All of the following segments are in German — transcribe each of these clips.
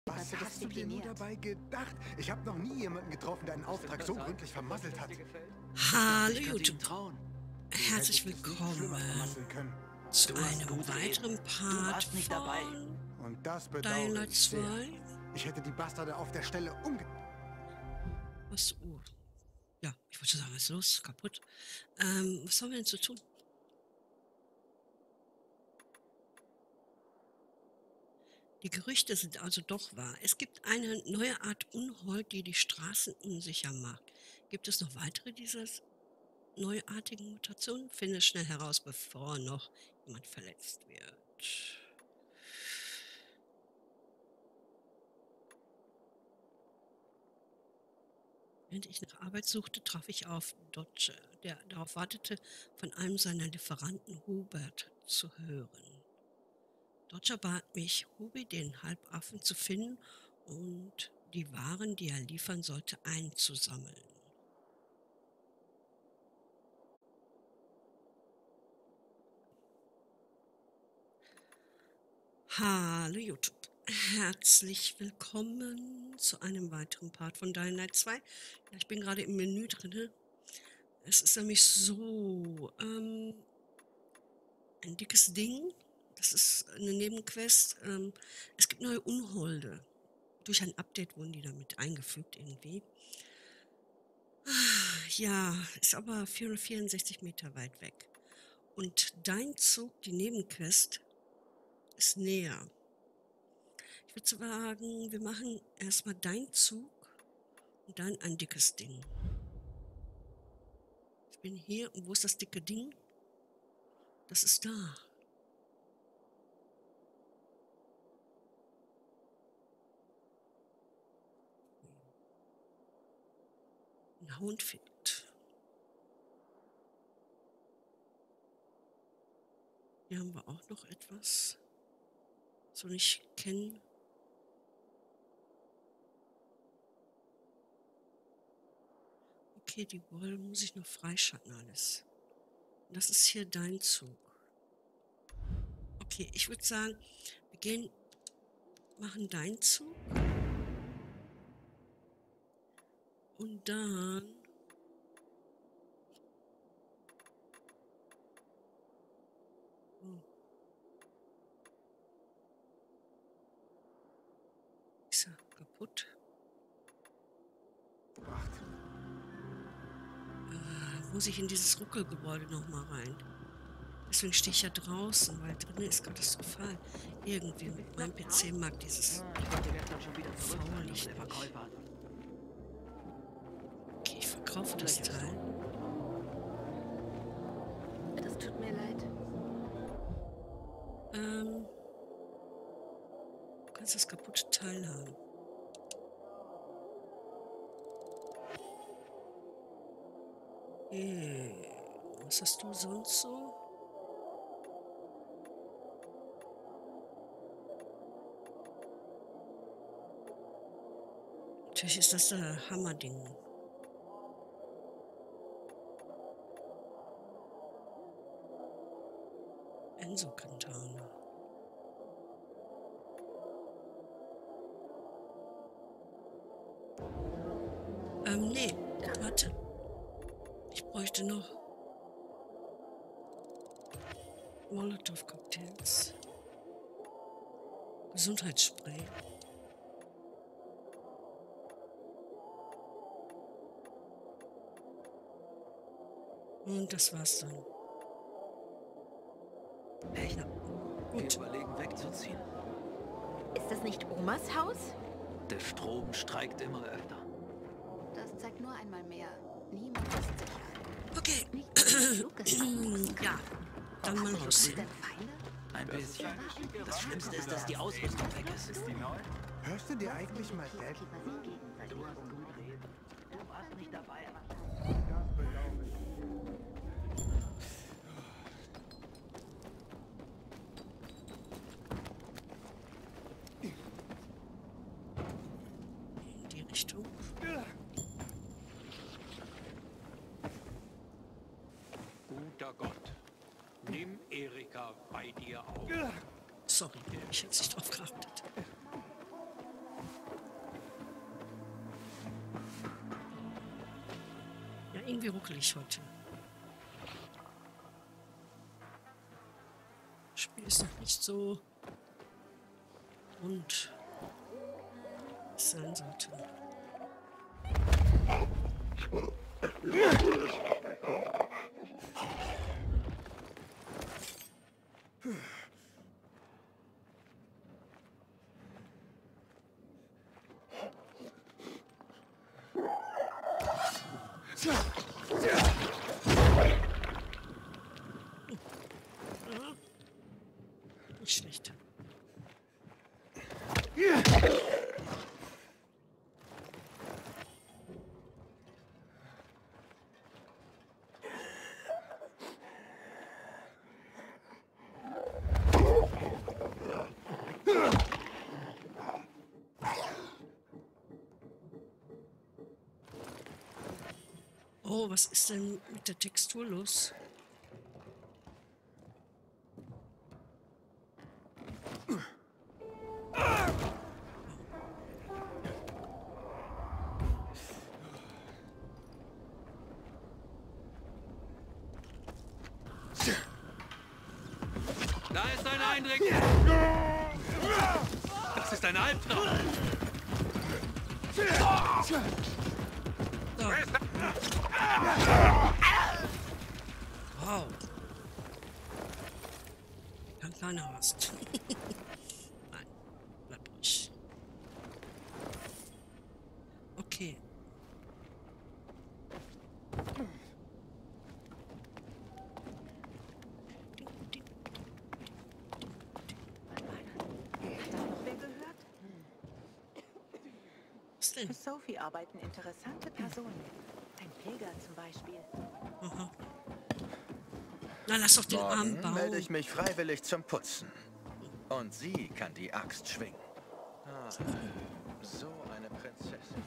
Was hast du dir nur dabei gedacht? Ich habe noch nie jemanden getroffen, der einen Auftrag so gründlich vermasselt hat. Hallo YouTube. Herzlich willkommen zu einem weiteren Part von Und das Dying Light bedauere ich 2. sehr. Ich hätte die Bastarde auf der Stelle Was? Oh. Ja, ich wollte sagen, was ist los? Kaputt. Was haben wir denn zu tun? Die Gerüchte sind also doch wahr. Es gibt eine neue Art Unhold, die die Straßen unsicher macht. Gibt es noch weitere dieser neuartigen Mutationen? Finde es schnell heraus, bevor noch jemand verletzt wird. Während ich nach Arbeit suchte, traf ich auf Dodge, der darauf wartete, von einem seiner Lieferanten Hubert zu hören. Dodger bat mich, Hubi, den Halbaffen, zu finden und die Waren, die er liefern sollte, einzusammeln. Hallo YouTube. Herzlich willkommen zu einem weiteren Part von Dying Light 2. Ja, ich bin gerade im Menü drin. Es ist nämlich so, ein dickes Ding. Das ist eine Nebenquest. Es gibt neue Unholde. Durch ein Update wurden die damit eingefügt irgendwie. Ja, ist aber 464 Meter weit weg. Und dein Zug, die Nebenquest, ist näher. Ich würde sagen, wir machen erstmal deinen Zug und dann ein dickes Ding. Ich bin hier und wo ist das dicke Ding? Das ist da. Ein Hund fehlt. Hier haben wir auch noch etwas. So nicht kennen. Okay, die Wolle muss ich noch freischalten alles. Das ist hier dein Zug. Okay, ich würde sagen, wir machen deinen Zug. Und dann ist er kaputt. Muss ich in dieses Ruckelgebäude noch mal rein. Deswegen stehe ich ja draußen, weil drinnen ist katastrophal. Irgendwie mit meinem PC mag dieses faule Licht nicht. Okay, ich verkaufe das Teil. Das tut mir leid. Du kannst das kaputte Teil haben. Was hast du sonst so? Natürlich ist das der Hammerding. Enso-Kantane. Nee, warte. Ich bräuchte noch Molotow-Cocktails. Gesundheitsspray. Und das war's dann. Ja, Wir gut. überlegen wegzuziehen. Ist das nicht Omas Haus? Der Strom streikt immer öfter. Das zeigt nur einmal mehr. Niemand ist sicher. Okay. Nicht mal der Flug ist abgerufen. Ja, dann mal raus. Denn Feinde? Ein bisschen. Das Schlimmste ist, dass die Ausrüstung weg ist. Hörst du dir eigentlich mal Dad? Du warst nicht dabei, aber... Das bedauere ich. In die Richtung. Guter Gott, nimm Erika bei dir auf. Sorry, ich hätte nicht drauf geachtet. irgendwie ruckelig heute. Das Spiel ist noch nicht so rund, wie es sein sollte. Nicht schlecht. Oh, was ist denn mit der Textur los? Da ist ein Eindringling! Das ist ein Albtraum! So. Wow. Kann keiner was. Nein, bleib ruhig. Okay. Wer gehört? Was denn? Für Sophie arbeiten interessante Personen. Ein Pilger zum Beispiel. Aha. Na, lass doch den Arm Morgen melde bauen. ich mich freiwillig zum Putzen. Und sie kann die Axt schwingen. Ah, so eine Prinzessin.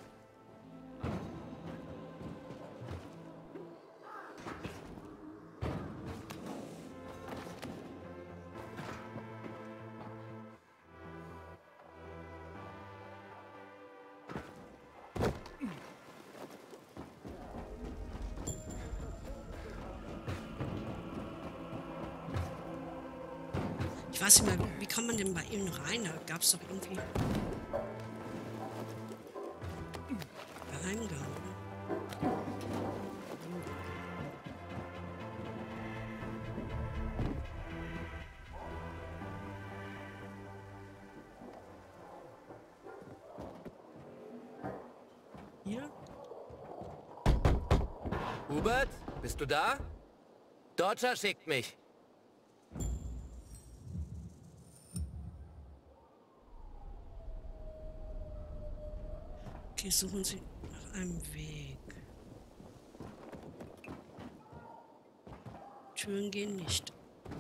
Ich weiß nicht mehr, wie kann man denn bei ihm rein? Da gab es doch irgendwie Geheimgang, oder? Hier? Hubert, bist du da? Dodger schickt mich. Okay, suchen Sie nach einem Weg. Türen gehen nicht.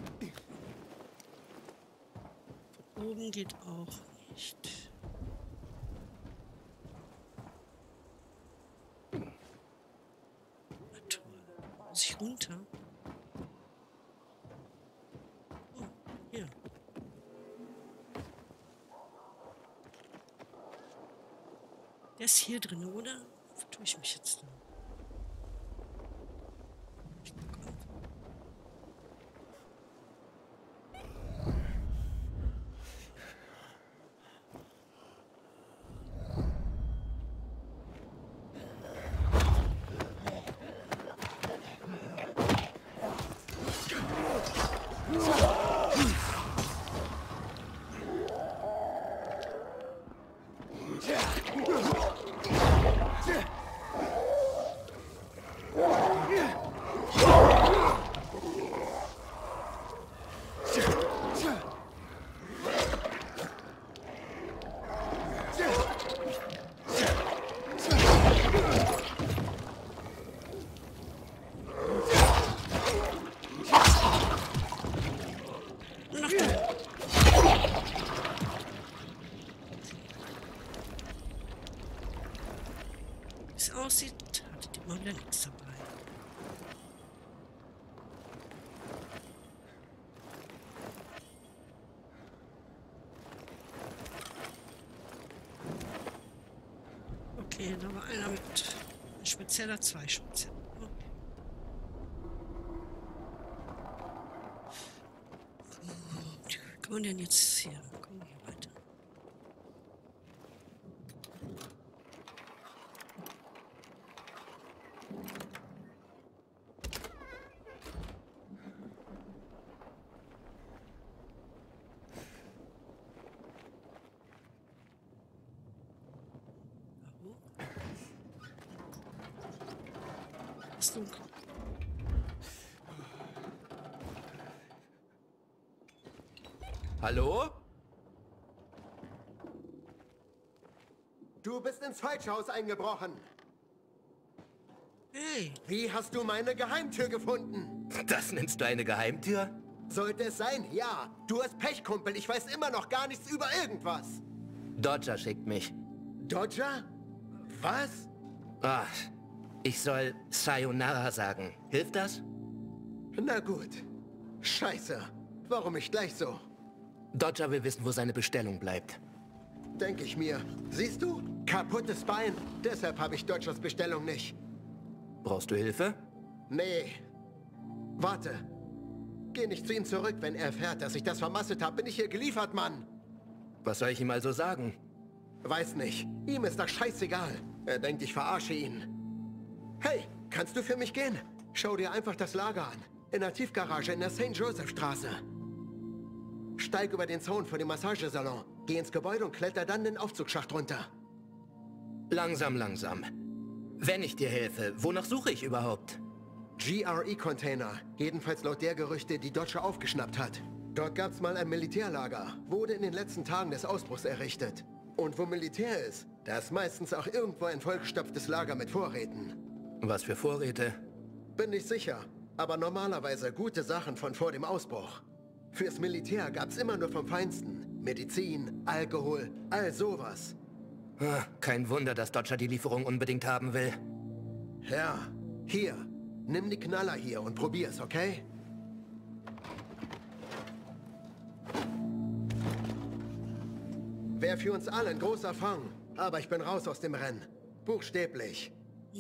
Von oben geht auch nicht. Na toll. Muss ich runter? Oh, hier. Der ist hier drin, oder? Wo tue ich mich jetzt da? Ich guck auf. Nur noch du. Wie es aussieht, hattet ihr mal wieder nichts dabei. Okay, da war einer mit spezieller Zweispezieller. man denn jetzt hier? Kommen wir hier weiter. Ist dunkel. Hallo? Du bist ins Falschhaus eingebrochen. Hey, Wie hast du meine Geheimtür gefunden? Das nennst du eine Geheimtür? Sollte es sein? Ja. Du hast Pech, Kumpel. Ich weiß immer noch gar nichts über irgendwas. Dodger schickt mich. Dodger? Was? Ah, ich soll Sayonara sagen. Hilft das? Na gut. Scheiße. Warum nicht gleich so? Dodger will wissen, wo seine Bestellung bleibt. Denke ich mir. Siehst du? Kaputtes Bein. Deshalb habe ich Dodgers Bestellung nicht. Brauchst du Hilfe? Nee. Warte. Geh nicht zu ihm zurück, wenn er erfährt, dass ich das vermasselt habe. Bin ich hier geliefert, Mann? Was soll ich ihm also sagen? Weiß nicht. Ihm ist das scheißegal. Er denkt, ich verarsche ihn. Hey, kannst du für mich gehen? Schau dir einfach das Lager an. In der Tiefgarage in der St. Joseph Straße. Steig über den Zaun vor dem Massagesalon. Geh ins Gebäude und kletter dann den Aufzugsschacht runter. Langsam, langsam. Wenn ich dir helfe, wonach suche ich überhaupt? GRE-Container. Jedenfalls laut der Gerüchte, die Dodger aufgeschnappt hat. Dort gab's mal ein Militärlager. Wurde in den letzten Tagen des Ausbruchs errichtet. Und wo Militär ist, da ist meistens auch irgendwo ein vollgestopftes Lager mit Vorräten. Was für Vorräte? Bin nicht sicher, aber normalerweise gute Sachen von vor dem Ausbruch. Fürs Militär gab's immer nur vom Feinsten. Medizin, Alkohol, all sowas. Ah, kein Wunder, dass Dodger die Lieferung unbedingt haben will. Ja, hier. Nimm die Knaller hier und probier's, okay? Wär für uns alle ein großer Fang, aber ich bin raus aus dem Rennen. Buchstäblich.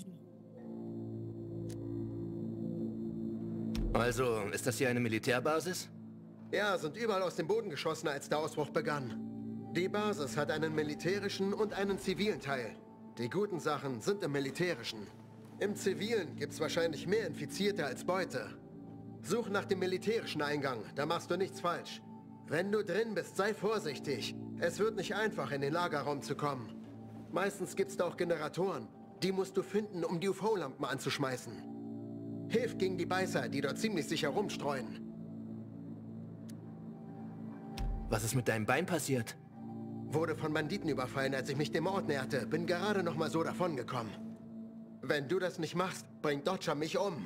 Also, ist das hier eine Militärbasis? Ja, sind überall aus dem Boden geschossen, als der Ausbruch begann. Die Basis hat einen militärischen und einen zivilen Teil. Die guten Sachen sind im militärischen. Im zivilen gibt's wahrscheinlich mehr Infizierte als Beute. Such nach dem militärischen Eingang, da machst du nichts falsch. Wenn du drin bist, sei vorsichtig. Es wird nicht einfach, in den Lagerraum zu kommen. Meistens gibt's da auch Generatoren. Die musst du finden, um die UV-Lampen anzuschmeißen. Hilf gegen die Beißer, die dort ziemlich sicher rumstreuen. Was ist mit deinem Bein passiert? Wurde von Banditen überfallen, als ich mich dem Ort näherte. Bin gerade noch mal so davongekommen. Wenn du das nicht machst, bringt Dodger mich um.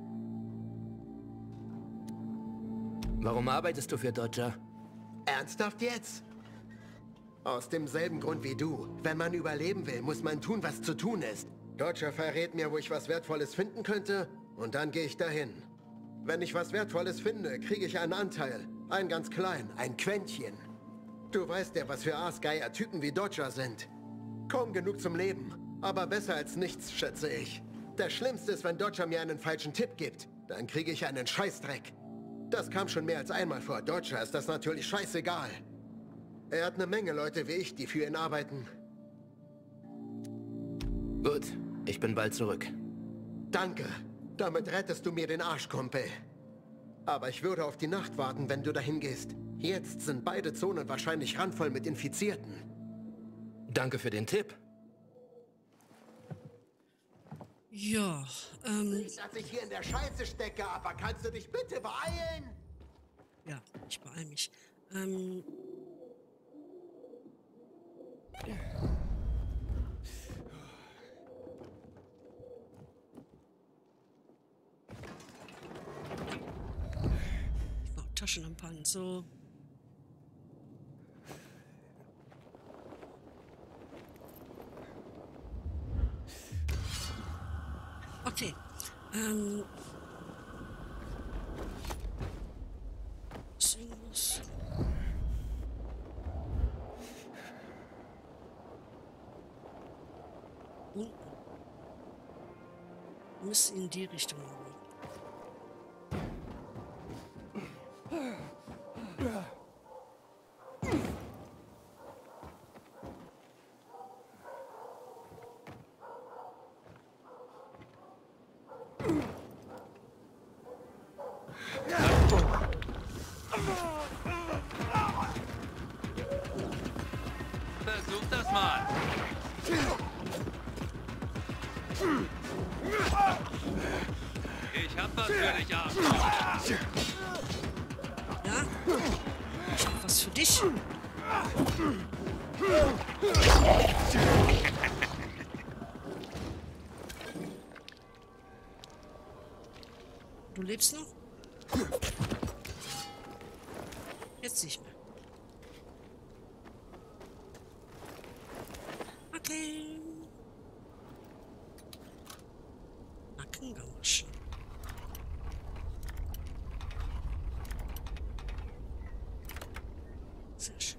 Warum arbeitest du für Dodger? Ernsthaft jetzt? Aus demselben Grund wie du. Wenn man überleben will, muss man tun, was zu tun ist. Dodger verrät mir, wo ich was Wertvolles finden könnte, und dann gehe ich dahin. Wenn ich was Wertvolles finde, kriege ich einen Anteil. Ein ganz klein, ein Quäntchen. Du weißt ja, was für aasgeier Typen wie Dodger sind. Kaum genug zum Leben, aber besser als nichts, schätze ich. Das Schlimmste ist, wenn Dodger mir einen falschen Tipp gibt. Dann kriege ich einen Scheißdreck. Das kam schon mehr als einmal vor. Dodger ist das natürlich scheißegal. Er hat eine Menge Leute wie ich, die für ihn arbeiten. Gut, ich bin bald zurück. Danke. Damit rettest du mir den Arsch, Kumpel. Aber ich würde auf die Nacht warten, wenn du dahin gehst. Jetzt sind beide Zonen wahrscheinlich randvoll mit Infizierten. Danke für den Tipp. ja, Nicht, dass ich hier in der Scheiße stecke, aber kannst du dich bitte beeilen? ja, ich beeile mich. Ich brauche Taschenlampe an, so. Okay. Singles. Unten. Wir müssen in die Richtung gehen. Versuch das mal. Ich hab was für dich, Arsch. Ja? Ich hab was für dich. Du lebst noch? Jetzt nicht mehr. Okay. Nackengamaschen. Sehr schön.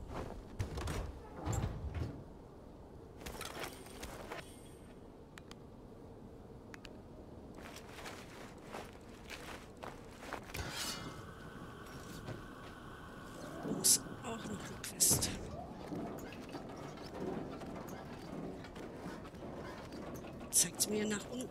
Muss auch noch eine Quest. Zeigt mir nach unten.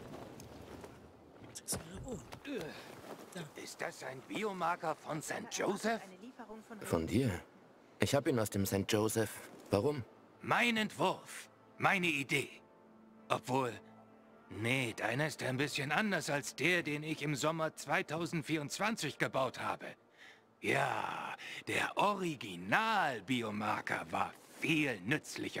Zeigt mir nach oben. Da. Ist das ein Biomarker von St. Joseph? Eine Lieferung von Von dir? Ich habe ihn aus dem St. Joseph. Warum? Mein Entwurf. Meine Idee. Obwohl... Nee, deiner ist ein bisschen anders als der, den ich im Sommer 2024 gebaut habe. Ja, der Original-Biomarker war viel nützlicher.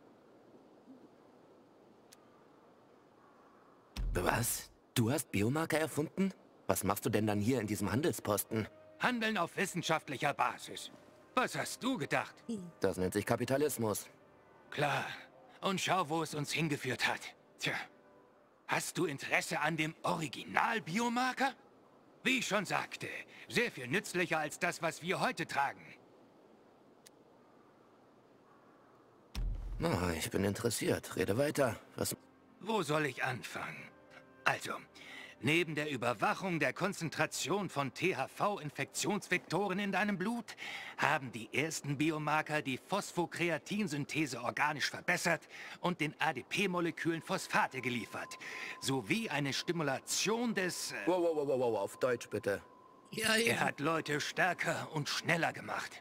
Was? Du hast Biomarker erfunden? Was machst du denn dann hier in diesem Handelsposten? Handeln auf wissenschaftlicher Basis. Was hast du gedacht? Das nennt sich Kapitalismus. Klar. Und schau, wo es uns hingeführt hat. Tja. Hast du Interesse an dem Original-Biomarker? Wie ich schon sagte, sehr viel nützlicher als das, was wir heute tragen. Na, ich bin interessiert. Rede weiter. Was... Wo soll ich anfangen? Also, neben der Überwachung der Konzentration von THV-Infektionsvektoren in deinem Blut haben die ersten Biomarker die Phosphokreatinsynthese organisch verbessert und den ADP-Molekülen Phosphate geliefert, sowie eine Stimulation des... Wow, auf Deutsch bitte. Ja, Er ja. hat Leute stärker und schneller gemacht.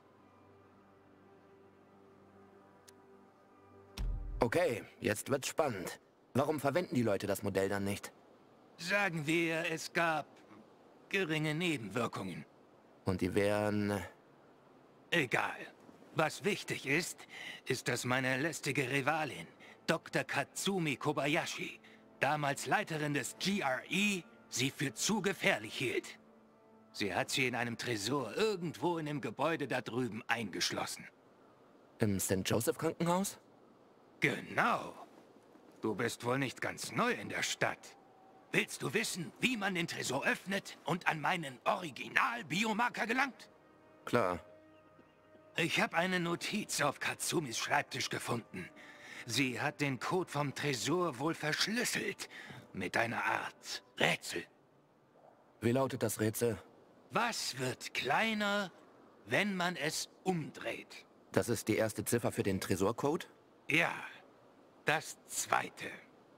Okay, jetzt wird's spannend. Warum verwenden die Leute das Modell dann nicht? Sagen wir, es gab geringe Nebenwirkungen. Und die wären... Egal. Was wichtig ist, ist, dass meine lästige Rivalin, Dr. Katsumi Kobayashi, damals Leiterin des GRE, sie für zu gefährlich hielt. Sie hat sie in einem Tresor irgendwo in dem Gebäude da drüben eingeschlossen. Im St. Joseph Krankenhaus? Genau. Du bist wohl nicht ganz neu in der Stadt. Willst du wissen, wie man den Tresor öffnet und an meinen Original-Biomarker gelangt? Klar. Ich habe eine Notiz auf Katsumis Schreibtisch gefunden. Sie hat den Code vom Tresor wohl verschlüsselt. Mit einer Art Rätsel. Wie lautet das Rätsel? Was wird kleiner, wenn man es umdreht? Das ist die erste Ziffer für den Tresorcode? Ja, das zweite.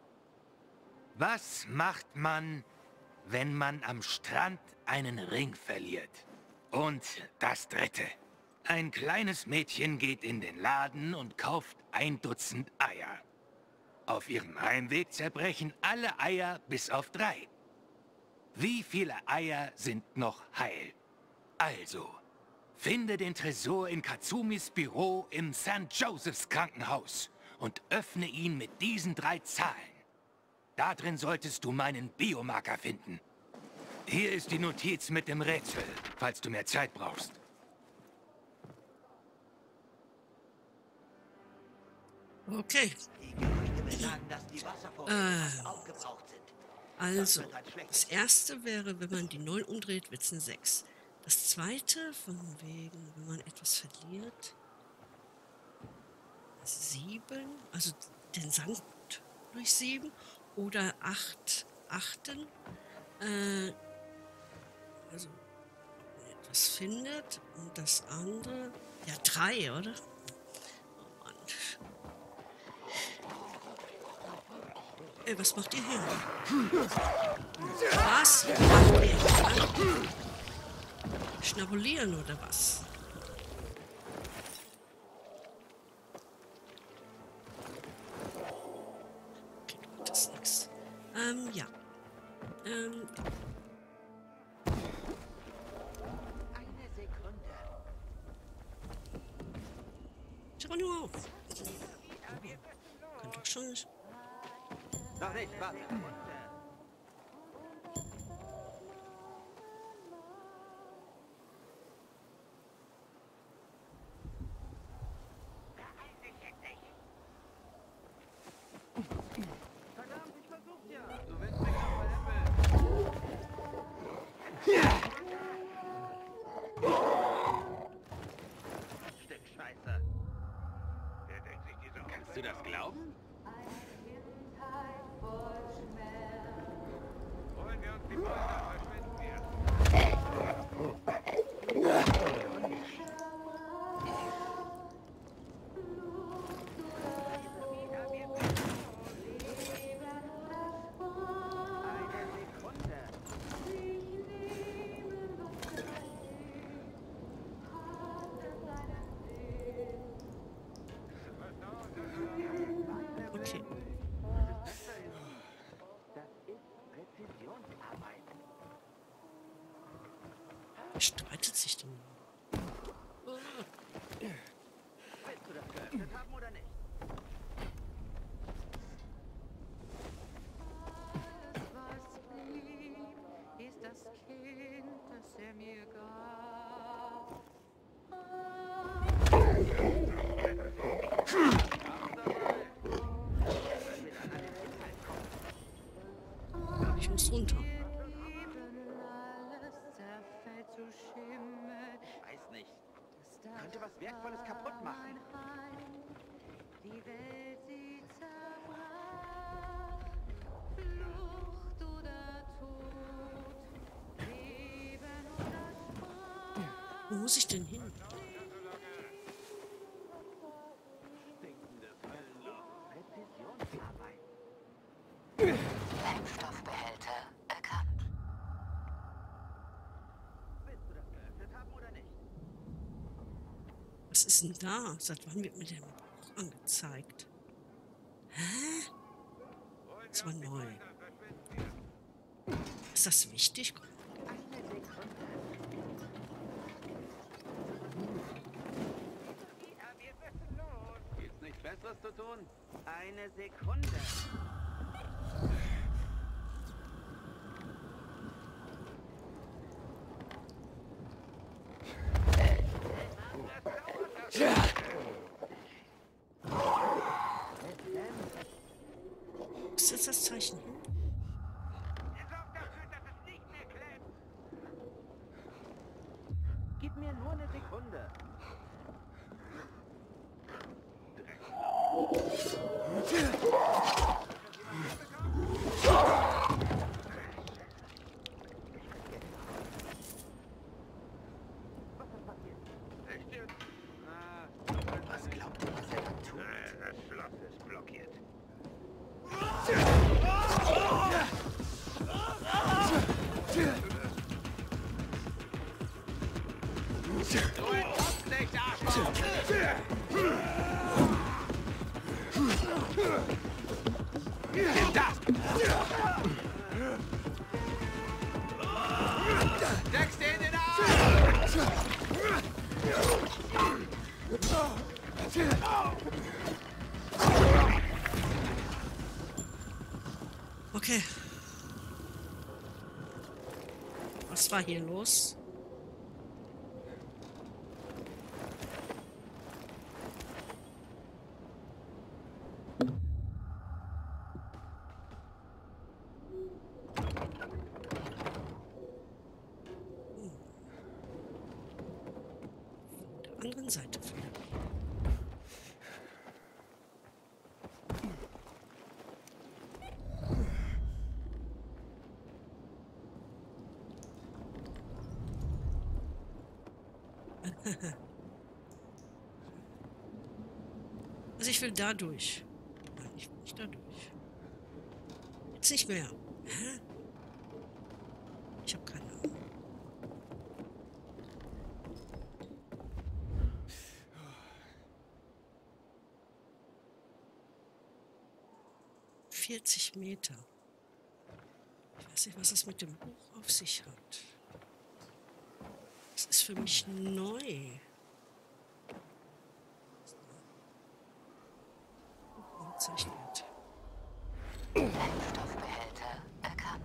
Was macht man, wenn man am Strand einen Ring verliert? Und das dritte. Ein kleines Mädchen geht in den Laden und kauft 1 Dutzend Eier. Auf ihrem Heimweg zerbrechen alle Eier bis auf 3. Wie viele Eier sind noch heil? Also, finde den Tresor in Katsumis Büro im St. Josephs Krankenhaus und öffne ihn mit diesen 3 Zahlen. Da drin solltest du meinen Biomarker finden. Hier ist die Notiz mit dem Rätsel, falls du mehr Zeit brauchst. Okay. Also, das erste wäre, wenn man die 9 umdreht, wird es eine 6. Das zweite, von wegen, wenn man etwas verliert, 7, also den Sand durch 7 oder 8 Achten. Also, wenn man etwas findet und das andere, ja 3, oder? Oh Mann. Ey, was macht ihr hier? Was macht ihr hier? Schnabulieren oder was? Ja. Eine Sekunde. Schau nur auf. Kann doch schon nicht. Noch nicht, warte. Verdammt, ich versuch's ja. Du willst mich doch veräppeln. Stück Scheiße. Wer denkt sich diese Kannst du das glauben? Holen wir uns die Polter, verschwinden wir. Eine Sekunde. Okay. Das ist Präzisionsarbeit. Wer streitet sich denn? Willst du das geöffnet haben oder nicht? Was blieb, ist das Kind, das er mir gab. Ich muss runter. Alles zerfällt zu Schimmel. Weiß nicht. Könnte was Wertvolles kaputt machen. Die Welt, sie zerbrach. Flucht oder Tod. Leben oder Sprache. Wo muss ich denn hin? Stinkende Höllenloch. Präzisionsarbeit. Brennstoffbehälter erkannt. Willst du das geöffnet haben oder nicht? Was ist denn da? Seit wann wird mir der Buch angezeigt? Hä? Das war neu. Ist das wichtig? Eine Sekunde. Ja, wir müssen los. Gibt's nichts Besseres zu tun? Eine Sekunde. Ist jetzt das Zeichen hin? Sorgt dafür, dass es nicht mehr klebt. Gib mir nur eine Sekunde. Echt jetzt? Was glaubt ihr, was er da tut? Das Schloss ist blockiert. Du entkommst nicht, Arschloch! Nimm das! Steckst dir in den Arsch! Okay. Was war hier los? Von der anderen Seite vielleicht. Also ich will da durch. Nein, ich will nicht da durch. Jetzt nicht mehr. Hä? Ich habe keine Ahnung. ...40 Meter. weiß nicht, was es mit dem Buch auf sich hat. Das ist für mich neu. Zeichnet. Brennstoffbehälter erkannt.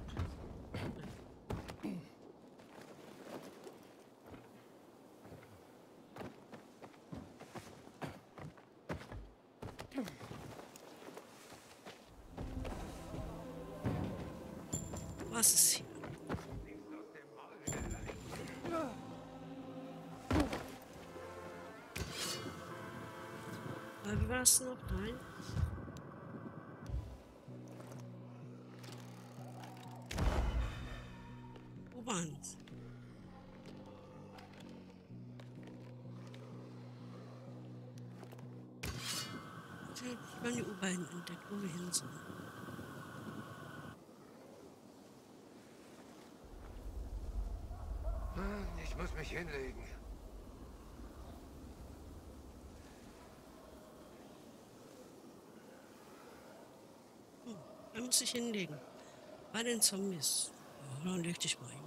Was ist hier? Wie war es noch? Nein. Wo waren's? Ich habe die U-Bahn entdeckt, wo wir hin sollen. Ich muss mich hinlegen. Da muss ich hinlegen. Bei den Zombies. Ja, dann leg dich mal hin.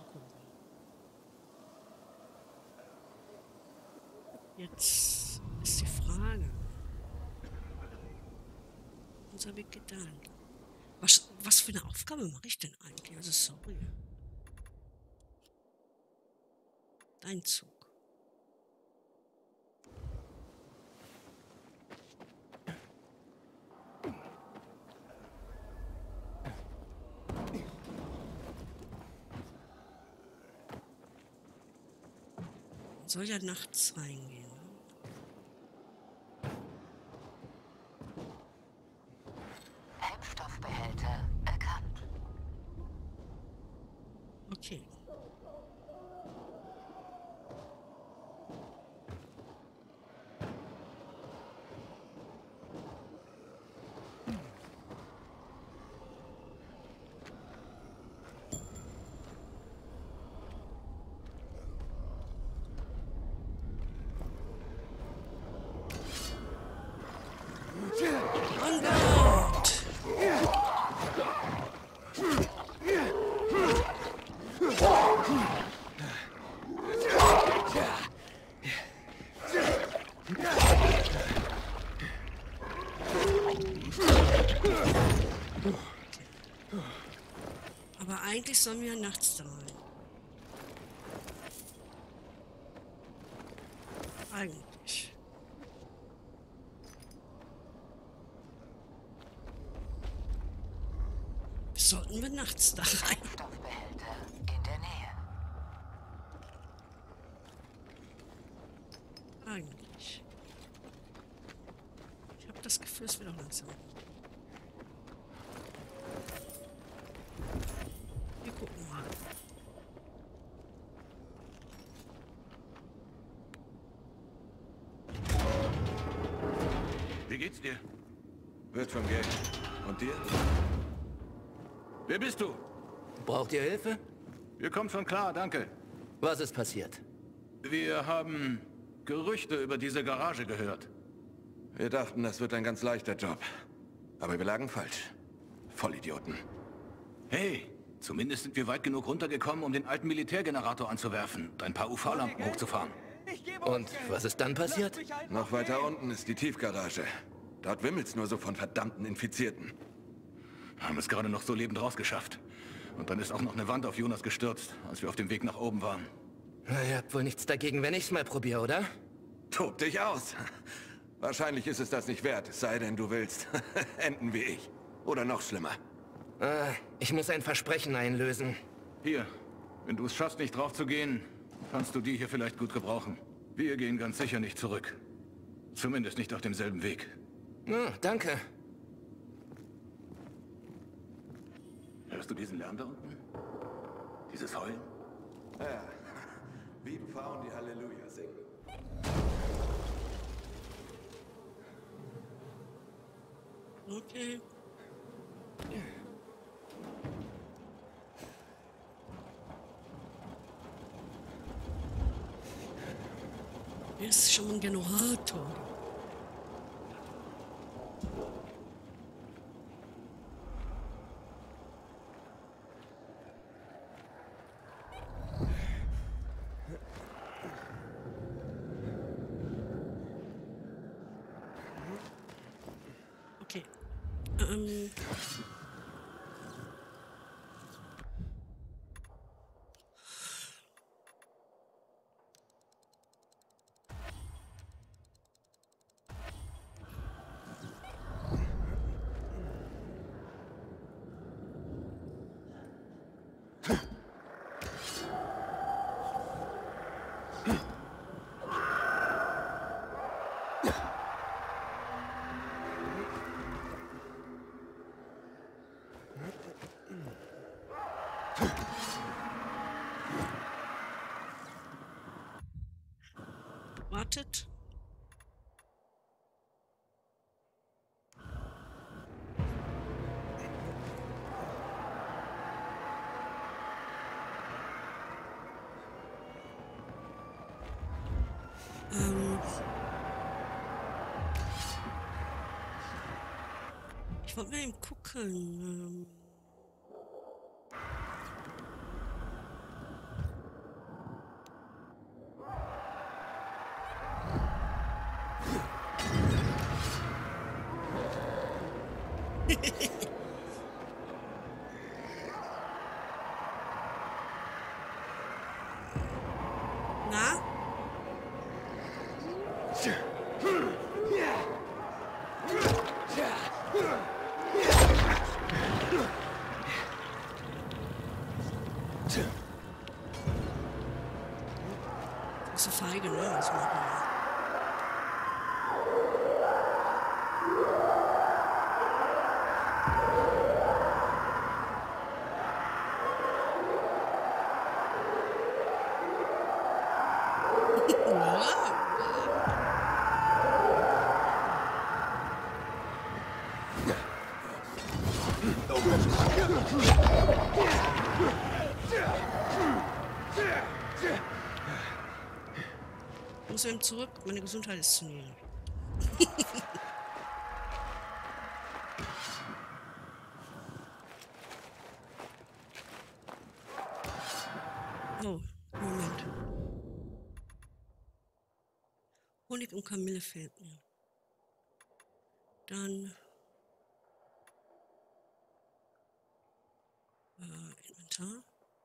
Jetzt ist die Frage. Unser Weg geht dahin. Was für eine Aufgabe mache ich denn eigentlich? Also sorry. Dein Zug. Soll ja nachts reingehen. Brennstoffbehälter erkannt. Okay. Aber eigentlich sollen wir nachts da rein. Eigentlich. Sollten wir nachts da rein? Brennstoffbehälter in der Nähe. Eigentlich. Ich habe das Gefühl, es wird auch langsam. Wir gucken mal. Wie geht's dir? Wird schon gehen. Und dir? Wer bist du? Braucht ihr Hilfe? Wir kommen schon klar, danke. Was ist passiert? Wir haben Gerüchte über diese Garage gehört. Wir dachten, das wird ein ganz leichter Job. Aber wir lagen falsch. Vollidioten. Hey, zumindest sind wir weit genug runtergekommen, um den alten Militärgenerator anzuwerfen und ein paar UV-Lampen hochzufahren. Und was ist dann passiert? Noch weiter unten ist die Tiefgarage. Dort wimmelt's nur so von verdammten Infizierten. Haben es gerade noch so lebend rausgeschafft. Und dann ist auch noch eine Wand auf Jonas gestürzt, als wir auf dem Weg nach oben waren. Na, ihr habt wohl nichts dagegen, wenn ich's mal probiere, oder? Tob dich aus. Wahrscheinlich ist es das nicht wert, es sei denn, du willst enden wie ich. Oder noch schlimmer. Ich muss ein Versprechen einlösen. Hier, wenn du es schaffst, nicht drauf zu gehen, kannst du die hier vielleicht gut gebrauchen. Wir gehen ganz sicher nicht zurück. Zumindest nicht auf demselben Weg. Danke. Hörst du diesen Lärm da unten? Dieses Heulen? Ja, wie Frauen, die Halleluja singen. Okay. Hier ist schon ein Generator. Wartet. Ich wollte mal eben gucken. Na? Das ist so feige, ne? Das machen wir. Ich muss eben zurück, meine Gesundheit ist zu niedrig. Oh, Moment. Honig und Kamille fehlt mir. Dann Inventar.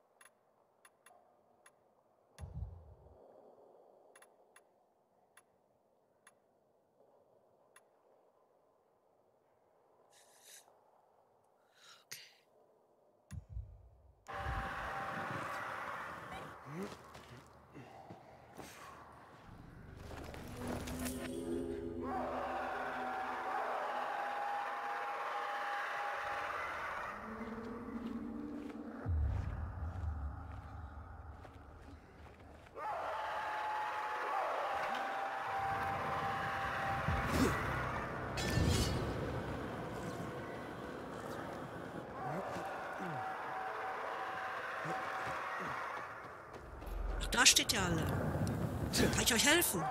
Ach, da steht ja alle. Kann ich euch helfen?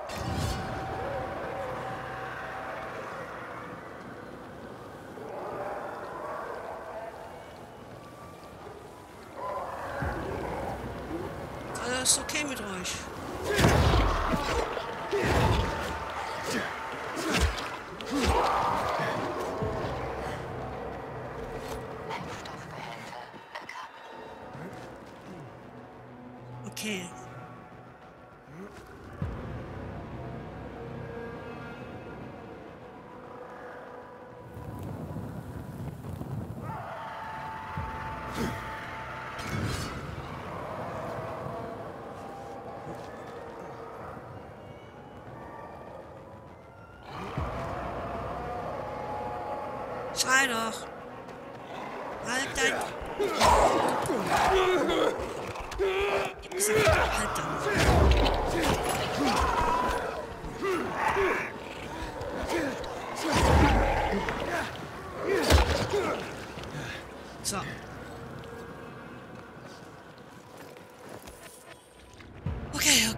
Alles okay mit euch? Okay. Schrei doch. Halt dein... Ich hab gesagt, halt dann. So. Okay.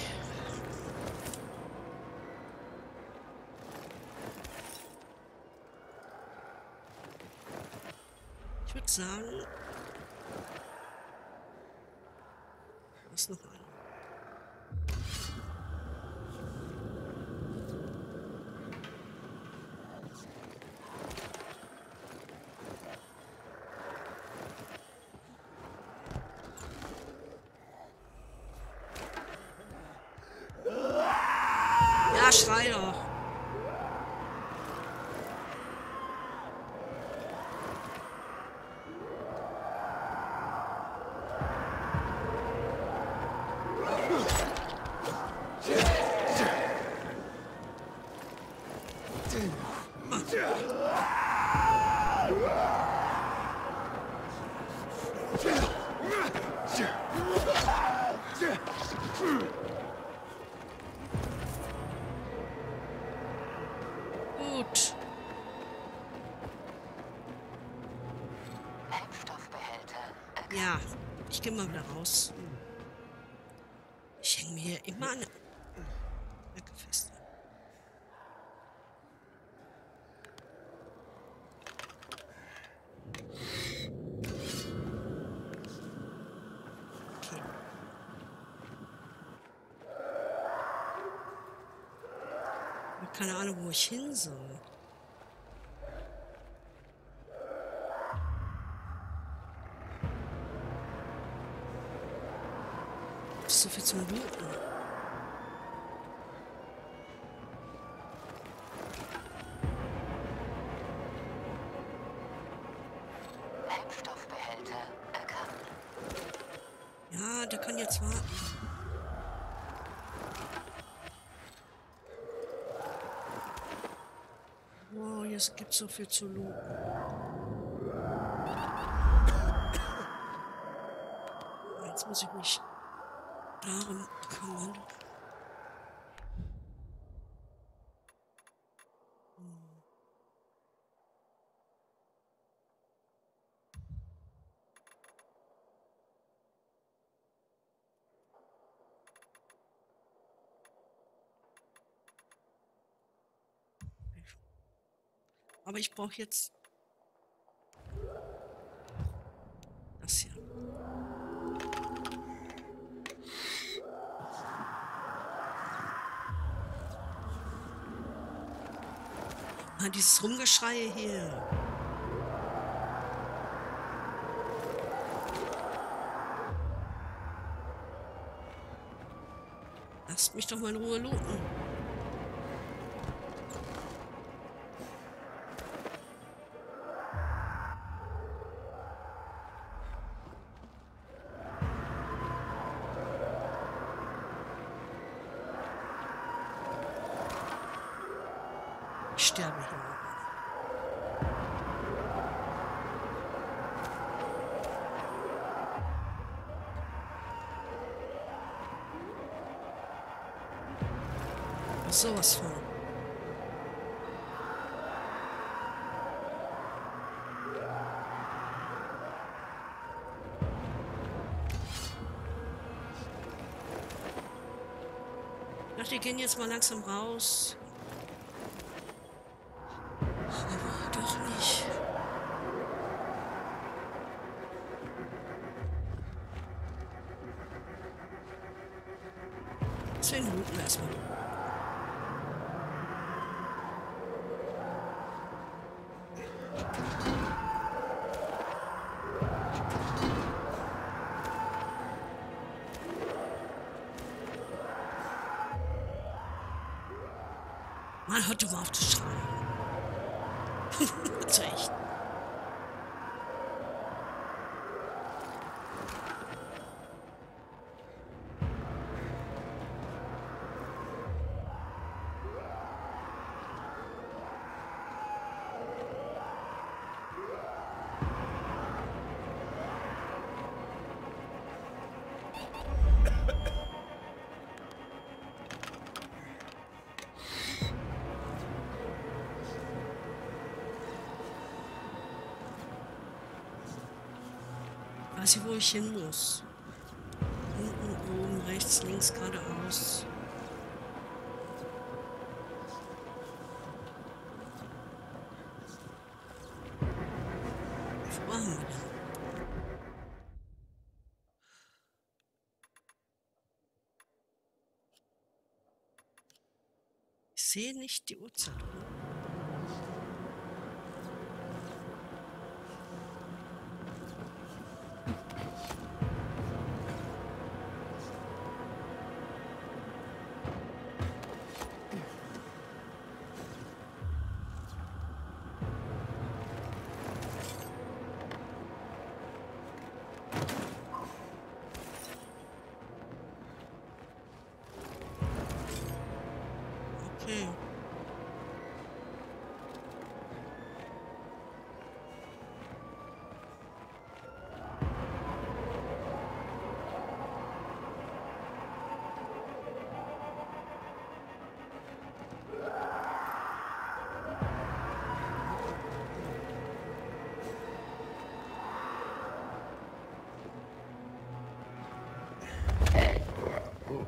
Ich würde sagen... Was noch ein? Gut. Hemmstoffbehälter. Ja, ich gehe mal wieder raus. Ich hänge mir hier immer an. Fest. Okay. Ich habe keine Ahnung, wo ich hin soll. So viel zum Looten. Hemmstoffbehälter erkannt. Ja, der kann jetzt warten. Wow, jetzt gibt so viel zu looten. Jetzt muss ich mich darum kümmern. Aber ich brauche jetzt das hier. Ah, dieses Rumgeschrei hier. Lasst mich doch mal in Ruhe looten. Ich sterbe hier. Sowas von. Ach, die gehen jetzt mal langsam raus. Aber doch nicht. Deswegen looten wir erstmal. Mann, hört doch mal auf zu schreien. Zu echt. Weiß ich, wo ich hin muss. Unten, oben, rechts, links, geradeaus. Wo haben wir denn? Ich sehe nicht die Uhrzeit. Okay.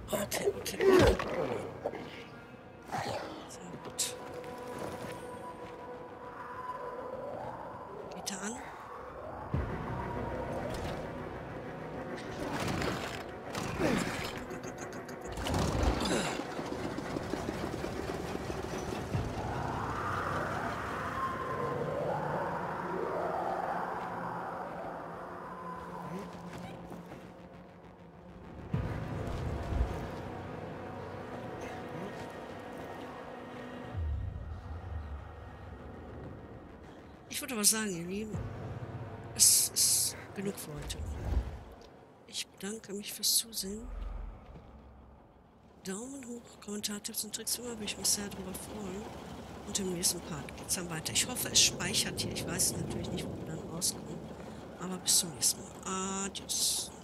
Okay, okay. Sehr gut. Geht er an? Ich würde aber sagen, ihr Lieben, es ist genug für heute. Ich bedanke mich fürs Zusehen. Daumen hoch, Kommentar, Tipps und Tricks, immer würde ich mich sehr darüber freuen. Und im nächsten Part geht es dann weiter. Ich hoffe, es speichert hier. Ich weiß natürlich nicht, wo wir dann rauskommen. Aber bis zum nächsten Mal. Adios.